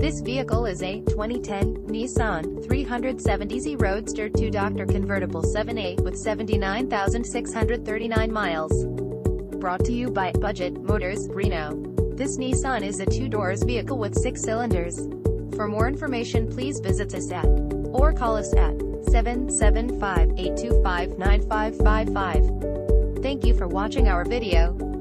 This vehicle is a 2010 Nissan 370Z Roadster 2-Door Convertible 7A with 79,639 miles. Brought to you by Budget Motors, Reno. This Nissan is a 2-door vehicle with 6 cylinders. For more information, please visit us at or call us at 775-825-9555. Thank you for watching our video.